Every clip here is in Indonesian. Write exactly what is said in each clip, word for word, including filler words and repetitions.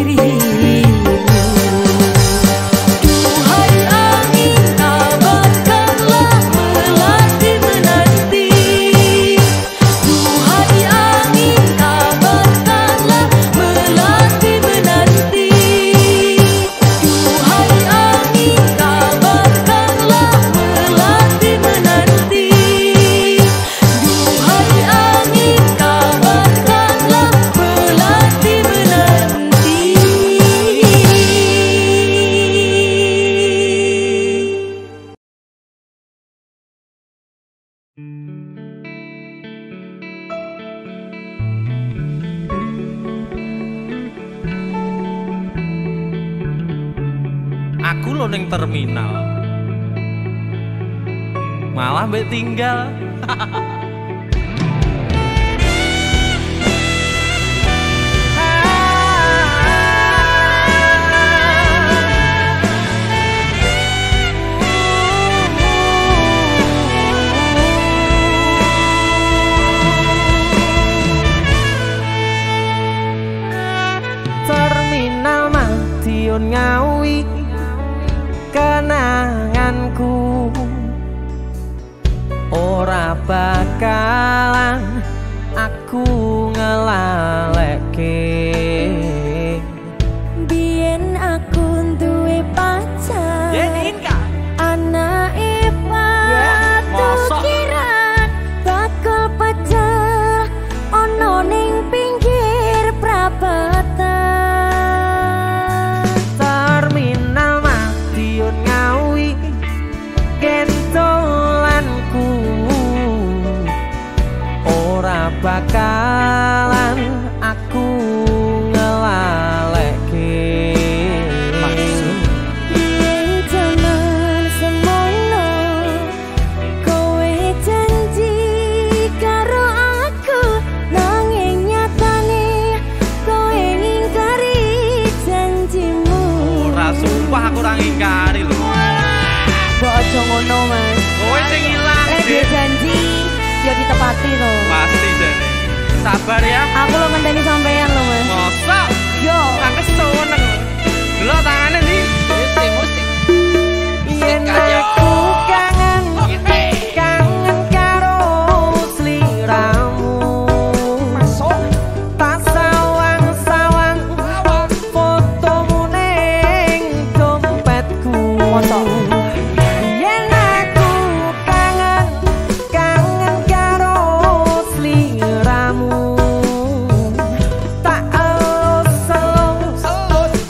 Aku lo neng terminal malah mbak tinggal. Terminal Madiun Ngawi kenanganku ora bakalan aku ngelalekke. Biyen aku duwe pacar anake Batu Kiran bakal pecah ono ning pinggir prapatan. Terminal Madiun Ngawi gentolanku ora bakalan aku ngelalekke. Maksud Biyen jaman semono kowe janji karo aku nanging nyatane kowe ngingkari janjimu. Ora sumpah aku ora ngingkari lho. Kok aja ngono Mas. Kowe sing ilang Lek dia janji ya ditepati lho. pasti jane. Sabar ya. Aku lo ngenteni sampean lho Mas. Mosok Yo. tak keseneng. Delok tangane ndi? Musik musik. yen aku kangen kangen karo sliramu. Tak sawang-sawang fotomu ning dompetku. Yen aku kangen kangen karo sliramu. Tak elus-elus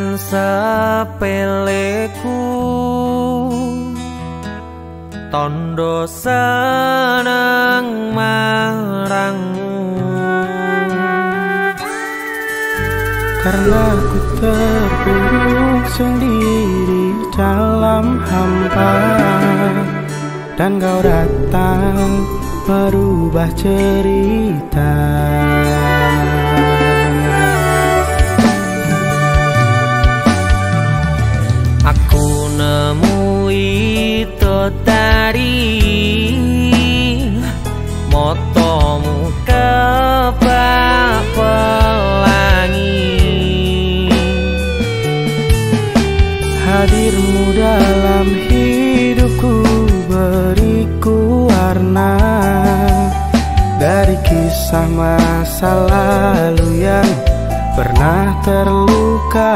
sepeleku tondo seneng marangmu, karena ku terpuruk sendiri dalam hampa, dan kau datang merubah cerita. Aku nemui to tadi motomu kebak pelangi, hadirmu dalam hidupku beriku warna dari kisah masa lalu yang pernah terluka.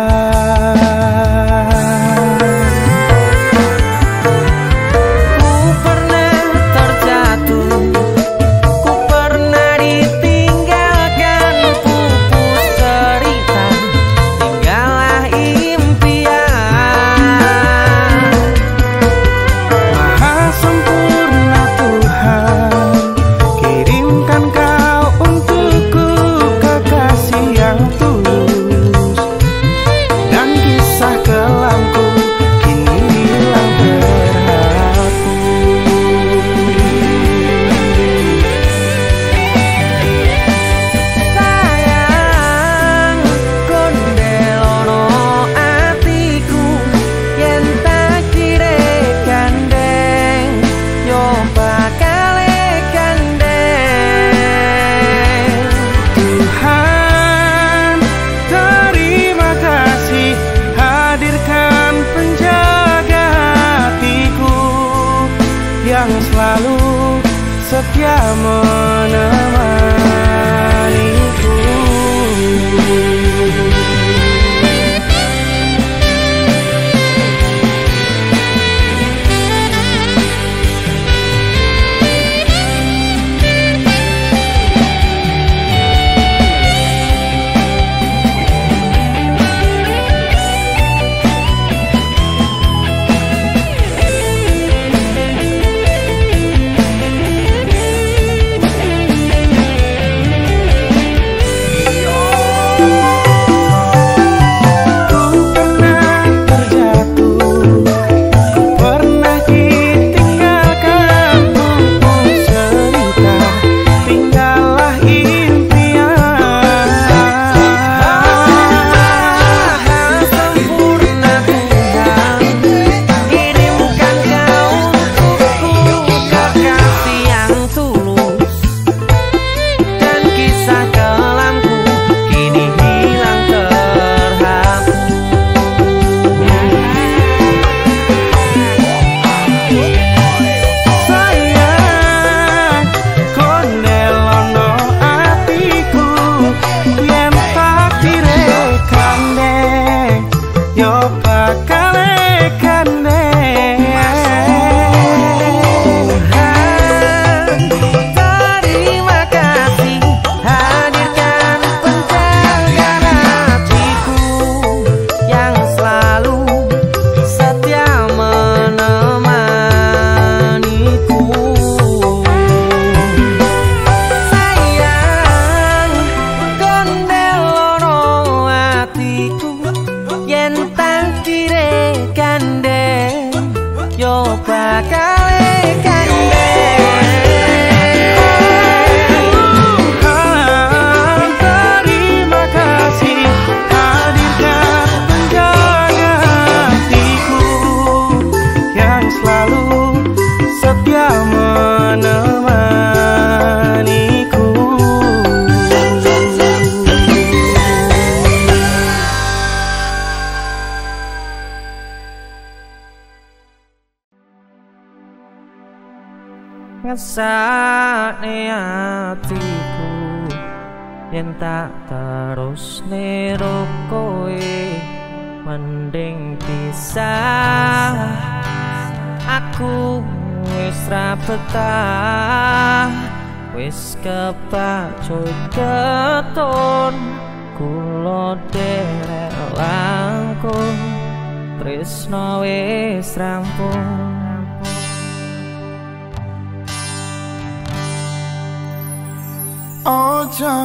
Yang selalu setia menemaniku. Ngesakne atiku yen tak terus nero kowe, mending pisah. Aku wis ra betah, wis kepacut keton kula derek langkung tresno wis rampung. Ojo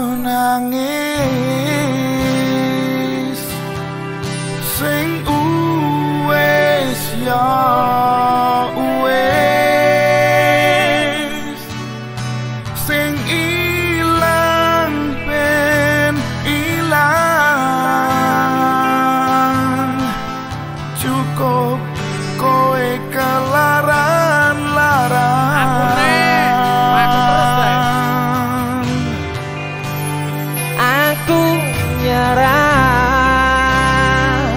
nangis sing uwes ya uwes sing ilang ben ilang cukup kowe kelaran-laran. Aku nek aku terus bae. Aku nyerah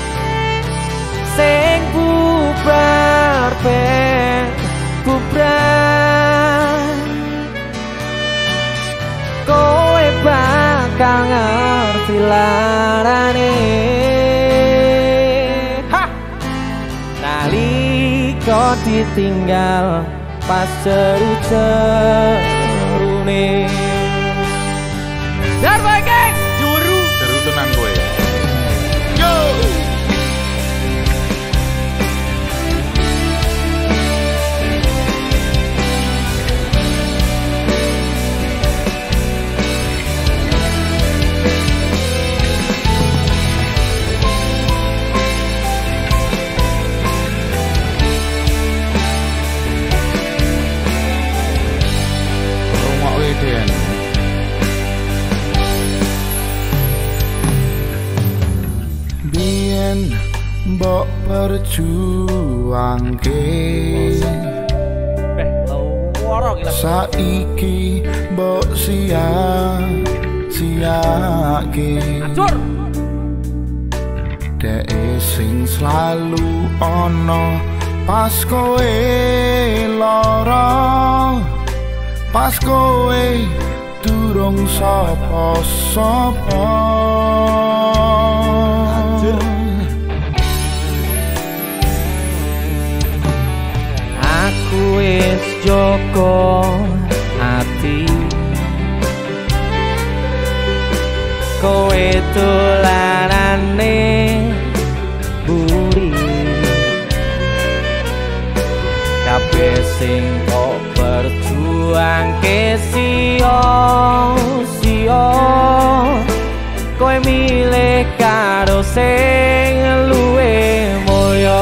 sing bubar ben bubar kowe bakal ngerti larane. Ha! Nalika ditinggal pas jeru-jerune Dar bae geng, juru Seru tenan kowe. Yo mbok perjuangke saiki mbok sia-siake dek sing selalu ono pas kowe lara pas kowe durung sapa-sapa. Aku wis joko ati kowe dolanane buri kabeh sing kok berjuangke sia-sia kowe milih karo sing luwe mulya.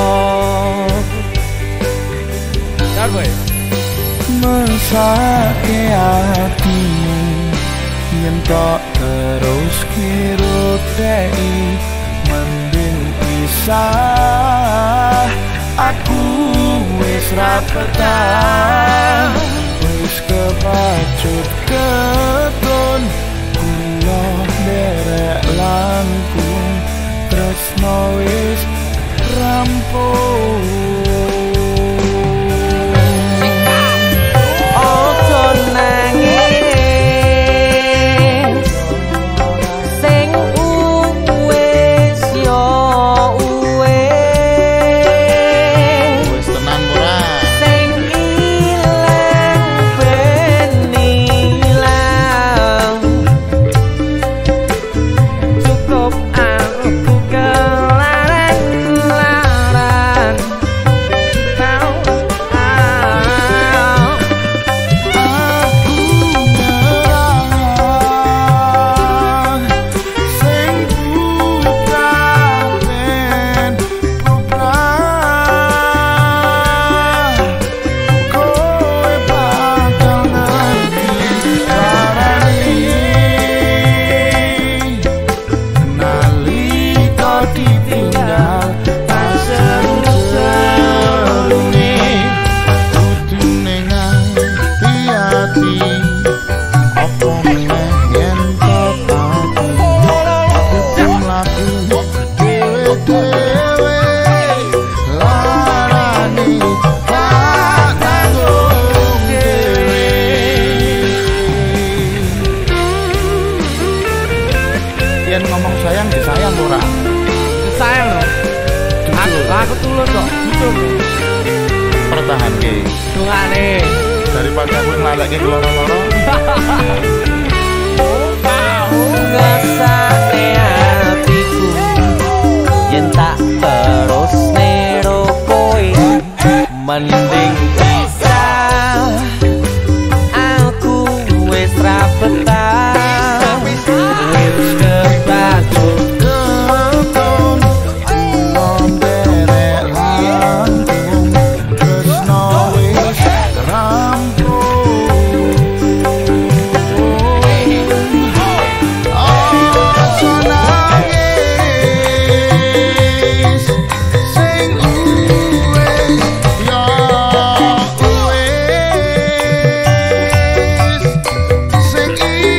Mesake hatimu yen tok terus kirutei mending pisah. Aku wis ra betah wis kepacut keton kula derek langkung tresno wis rampung. Ngomong sayang disayang ora? Disayang loh. Aku, aku tulus kok. Jujur. Pertahanke. Dungane. Daripada aku nglaleke loro-loro. Oh, ngasane hatiku. mending pisah. Aku wis ra betah, wis kebacut keton kulon derek langkung tresno wis rampung. Aja nangis sing uwes ya uwes sing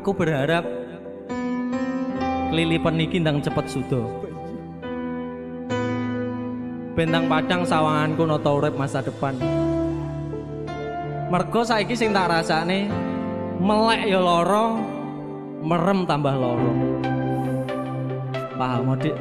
Aku berharap kelilipan niki ndang cepet sudo. Bentang padang sawanganku nata urip masa depan. Mergo saiki sing tak rasane melek ya lara, merem tambah lara. Paham, Dik?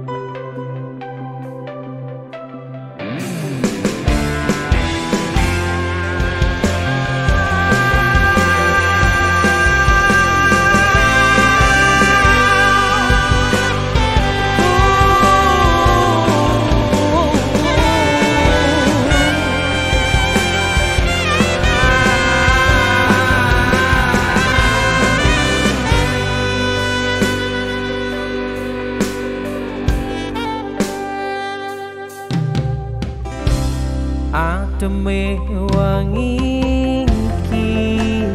Ademe wangi iki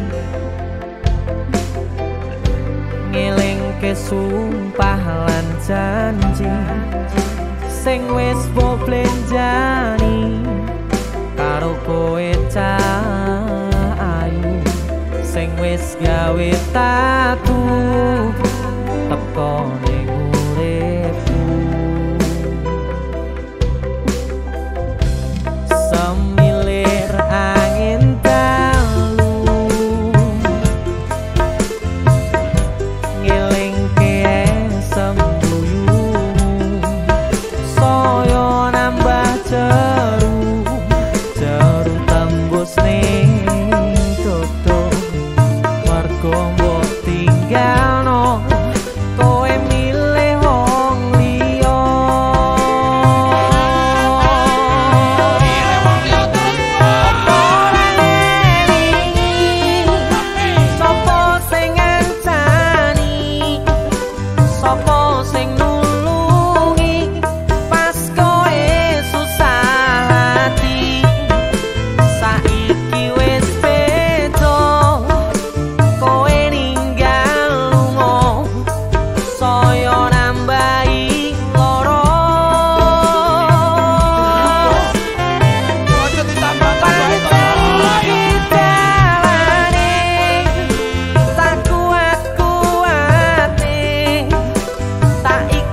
ngelingke sumpah lan janji sing wis mbok blenjani karo kowe cah ayu sing wis gawe tatu teko ning uripku. Semilir angin dalu ngelingke sembuyu saya nambah jeru jeru tembus ning dodo mergo mbok tinggalno kowe milih wong liya. Sopo sing nulungi pas kowe susah hati saiki wis beda kowe ninggal lunga saya nambahi lara Ojo ditambah-tambahi tak kuat-kuate tak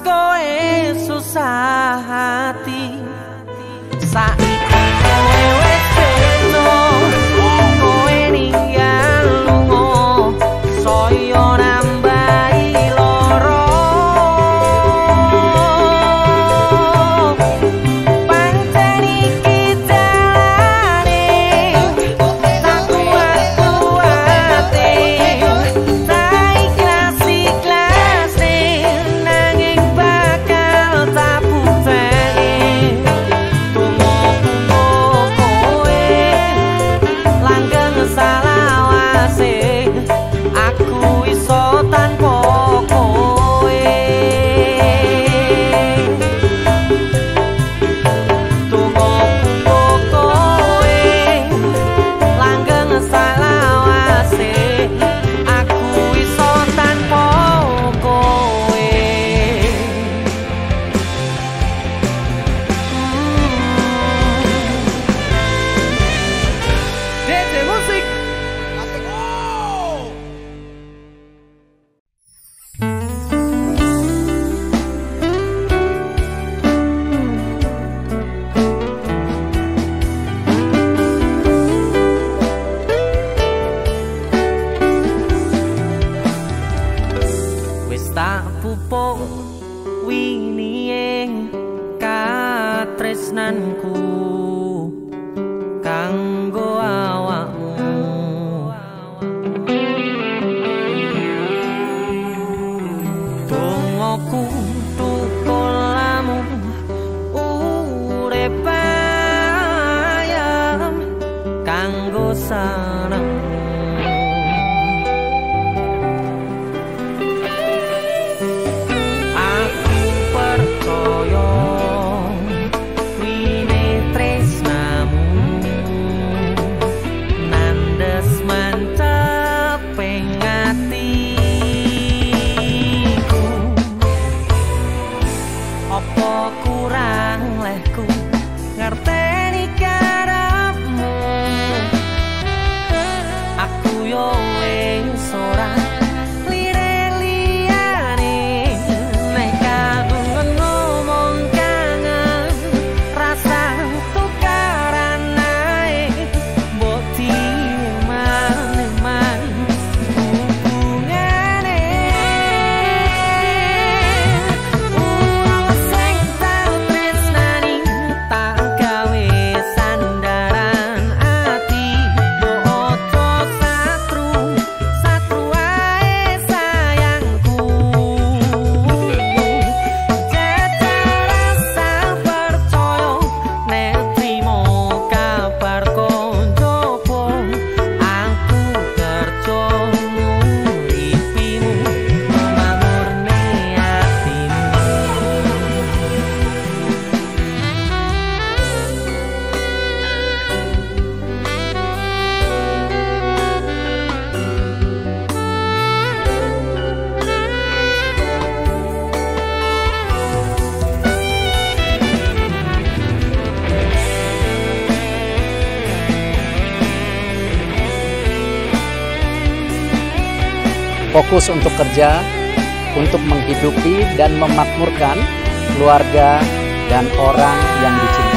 kowe susah hati. Saiki kowe wis beda, kowe ninggal lunga, saya nambahi loro. Pancen iki jalane, tak kuat-kuate, tak ikhlas-ikhlasne, nanging bakal tak buktekne. Tunggu-tunggu kowe langgeng salawase, aku iso tanpa kowe. Tunggu-tunggu kowe langgeng salawase, aku iso tanpa kowe. D J Musik. Wis tak pupuk winiying katresnanku kanggo awakmu. Dongoku tukulamu urip ayam kanggo sanemu. Aku percaya wine tresnamu nandes mantep ing atiku. Apa kurang lehku ngerteni karepmu, aku yo wis ora lire-liyane, nek kangen ngomong kangen, rasa tukaran ae, mbok diman-man hubungane. Wong sing tau tresnani tak gawe sandaran ati, mbok ojo satru, satru ae sayangku. Jajal rasa percaya nek trimo kabar koncoku, aku kerja nguripimu mamurne atimu. Fokus untuk kerja, untuk menghidupi dan memakmurkan keluarga dan orang yang dicintai.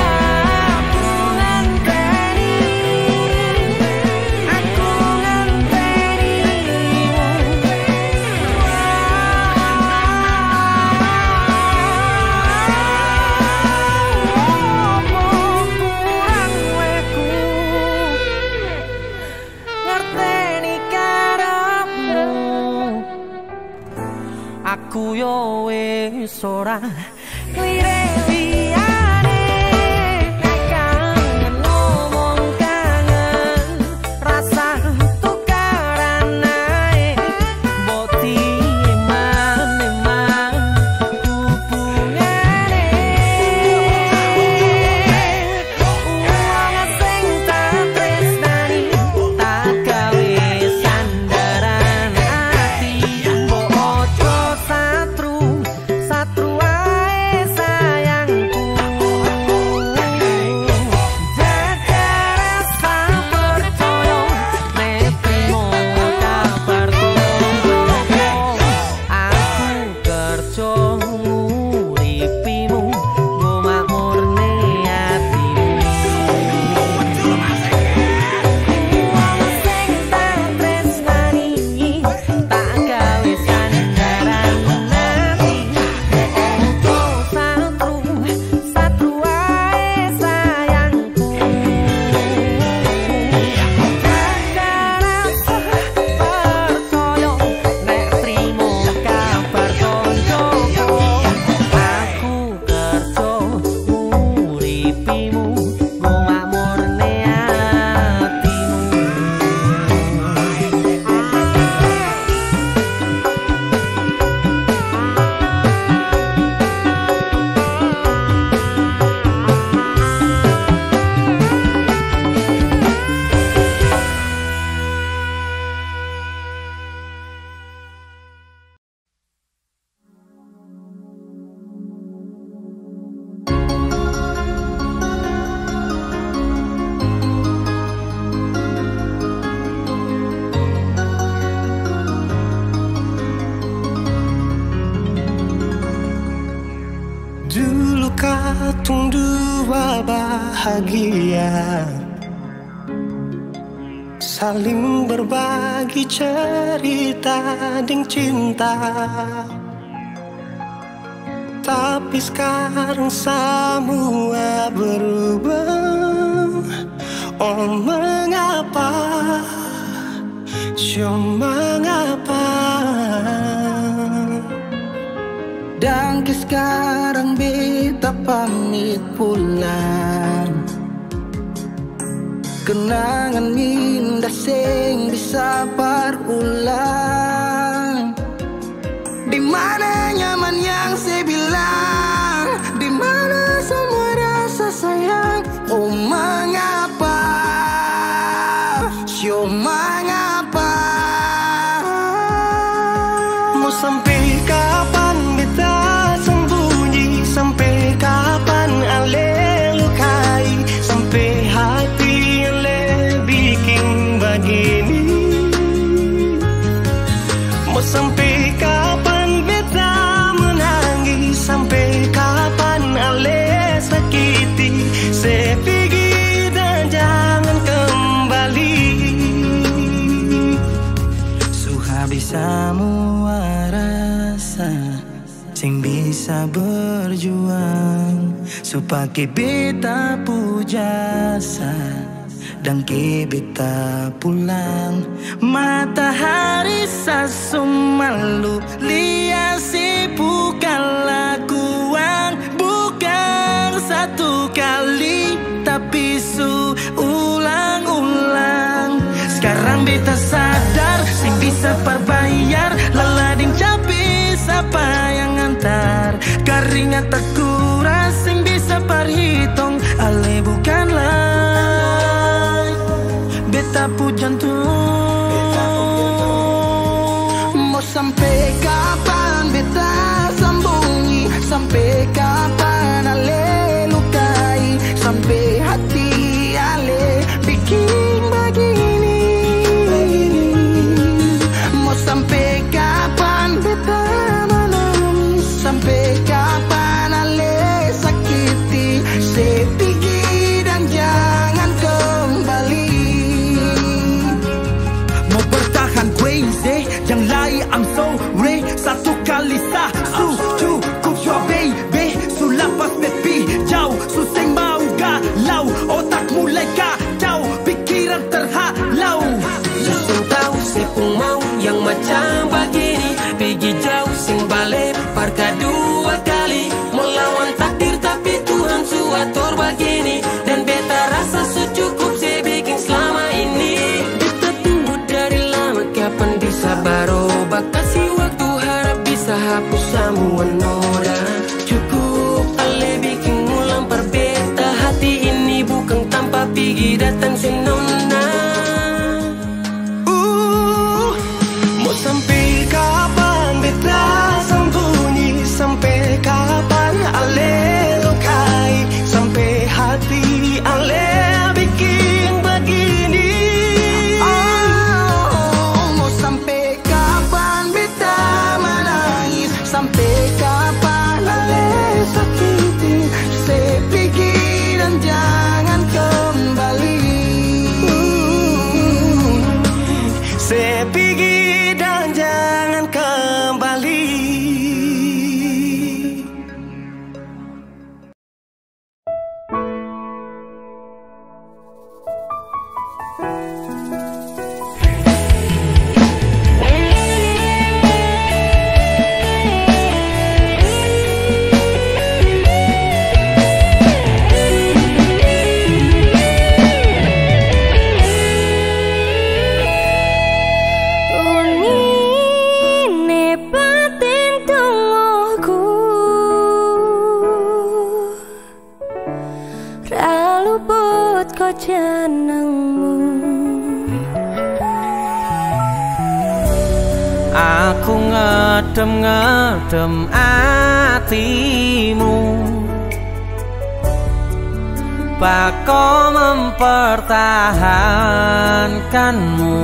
Aku yo wis ora lire-liyane, nek kangen ngomong kangen, rasa tukaran ae, mbok diman-man hubungane. Wong sing tak tresnani tak gawe sandaran ati, mbok ojo satru, satru ae sayang. tung dua bahagia, saling berbagi cerita dan cinta. Tapi sekarang semua berubah. Oh mengapa, cuma mengapa? Dan ke sekarang beta pamit pulang. Kenangan indah sing bisa berulang. Di mana nyaman yang saya bilang, di mana semua rasa sayang. Oh mengapa, oh mengapa? Mau sampai kapan beta sembunyi, sampai kapan ale lukai, sampai hati ale bikin begini. Mau sampai kapan beta menangis, sampai kapan ale sakiti. Saya pergi dan jangan kembali. Suhabis semua rasa sing bisa berjuang, supaya beta pujasa dan ke beta pulang. Matahari sasumalu liasi bukan lakuan, bukan satu kali tapi su ulang-ulang. Sekarang beta sadar sing bisa perbayar lalading capi siapa yang antar. Keringat terkuras sing bisa perhitung ale bukanlah beta pu jantung. Mau sampai kapan beta sembunyi, sampai kapan ale lukai, sampai hati ale bikin begini. Mau sampai kapan beta menangis, sampai kapan ale sakiti. Saya pergi dan jangan kembali. Mau bertahan crazy, yang lain I'm sorry. Satu kali sah su cukup jua baby. Su lapas baby jauh, su sing mau galau. Otak mulai kacau, pikiran terhalau. Langsung tahu saya pun mau yang macam begini. Pergi jauh sing balik parka dua kali. Melawan takdir tapi Tuhan suatur begini. Dan beta rasa secukup saya bikin selama ini. Beta tunggu dari lama kapan bisa berubah. Kasih waktu harap bisa hapus semua noda. Cukup ale bikin ulang perbeta. Hati ini bukan tanpa pergi datang sinona. Uh, mau sampai kapan beta sembunyi, sampai kapan ale lukai, sampai hati ale bikin begini. Oh, mau sampai kapan beta menangis, sampai kapan ale sakiti. Saya pergi dan jangan kembali. Saya pergi dan jangan kembali. Unine batin tungguku, ra luput kok jenengmu. Aku ngedem-ngedem atimu, bako mempertahankanmu.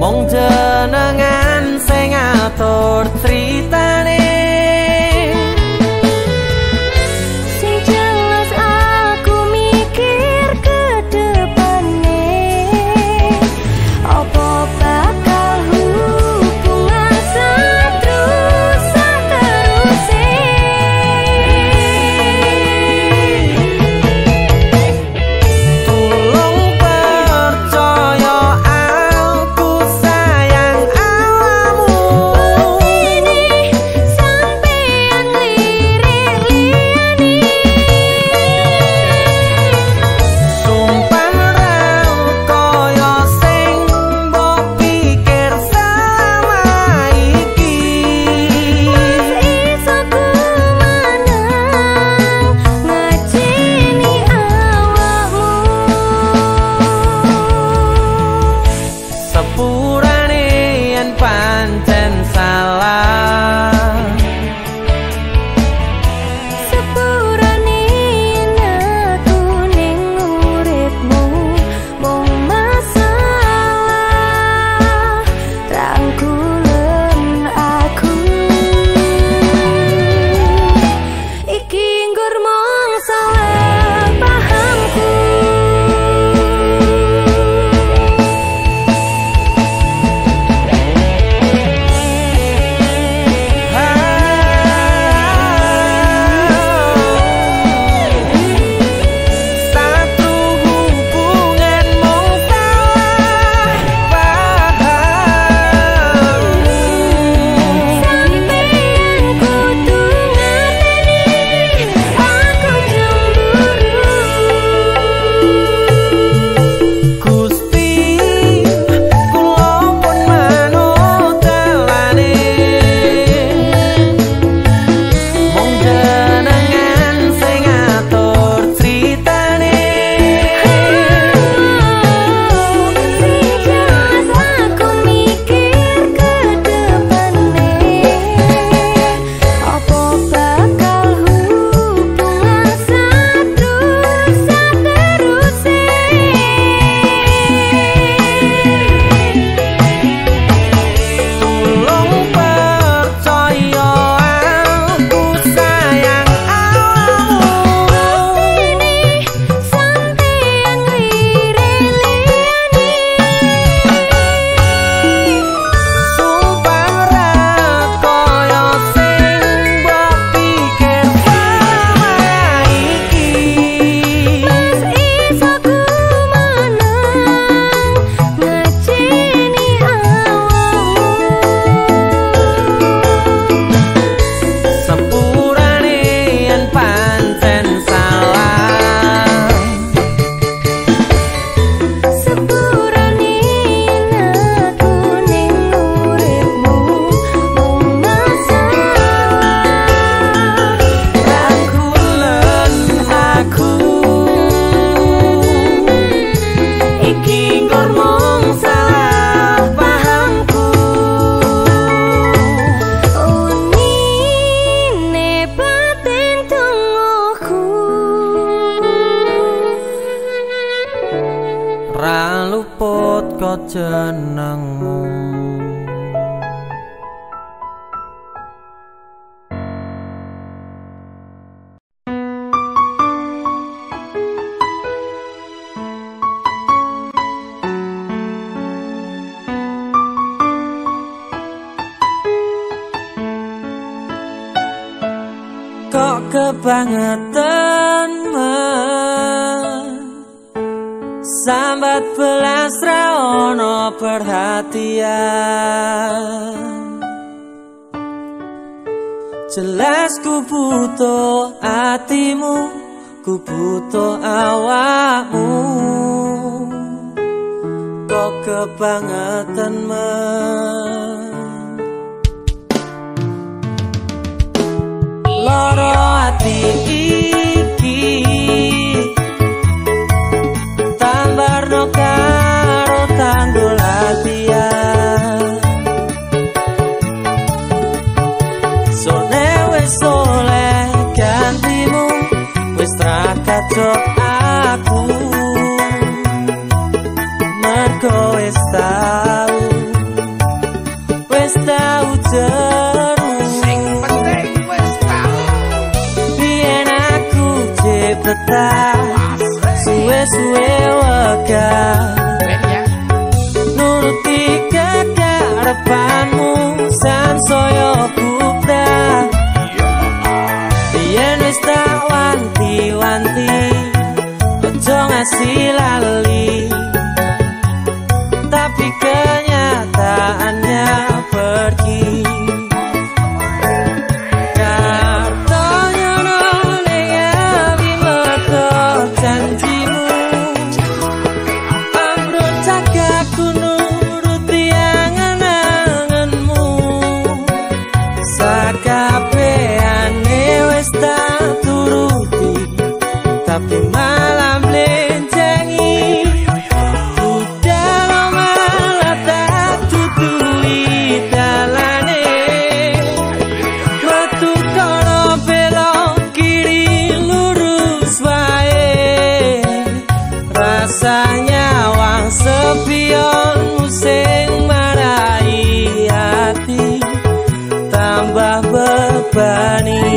Mong jenengan sing ngatur critane. Sing jelas aku mikir ke depane, apa bakal hubungan seterus seterusnya. Tolong percaya aku sayang awakmu. Ini sampeyan lirik-lirikani, Sumpah ra kaya sing mbok pikir sama iki. iso ku menang ngajeni awakmu. Sepurane yen pancen salah, Sepurane aku ning uripmu mung masalah rangkulen aku. Iki nggur mung salah pahamku. satu hubungan mung salah paham. Sampeyan kudu ngerteni aku cemburu. Gusti kula pun manut dalane. Mong jenengan sing ngatur critane. Sing jelas aku mikir ke depane, apa bakal hubungan seterus seterusnya. Tolong percaya aku sayang awakmu. Ini sampeyan lirik-lirikani, Sumpah ra kaya sing mbok pikir sama iki. iso ku menang ngajeni awakmu. Sepurane yen pancen salah, Sepurane aku ning uripmu mung masalah rangkulen aku. Iki nggur mung salah pahamku. unine batin tungguku. Ra luput kok jenengmu. Kok kebangetan men sambat belas ra ono perhatian. Jelas ku butuh hatimu, ku butuh awakmu. Kok kebangetan men loro ati iki tambarno karo tanggul latihan. Sone wis oleh gantimu, wis ra kacok aku mergo wis tau bebas suwe-suwe wegah nuruti kekarepanmu sansaya bubrah yen wis tak wanti-wanti aja ngasih lali tapi kenyataannya pergi. Kartonya noleh abi meko janjimu amrut cagaku nuruti angan-anganmu sakabehane wis tak turuti tapi malah mlencengi rasanya wang sepionmu sing marai hati tambah bebani.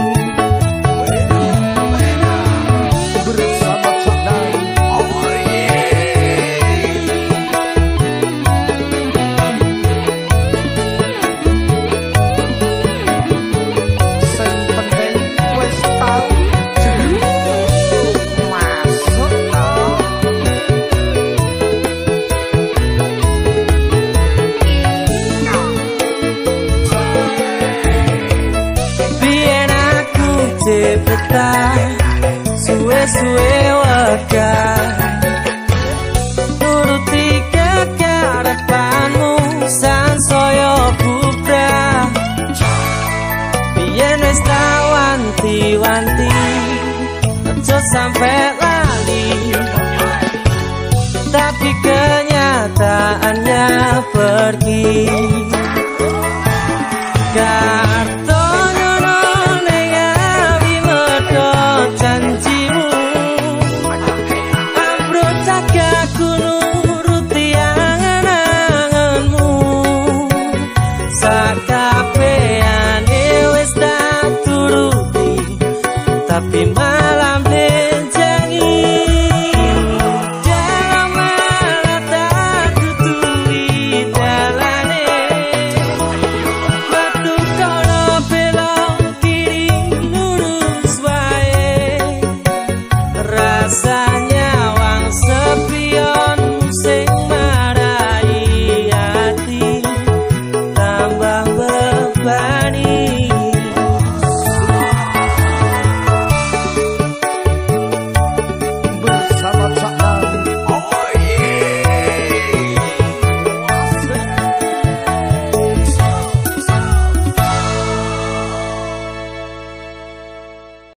Suwe-suwe wegah nuruti kekarepanmu sansaya bubrah biyen wis tak wanti-wanti aja sampe lali tapi kenyataannya pergi.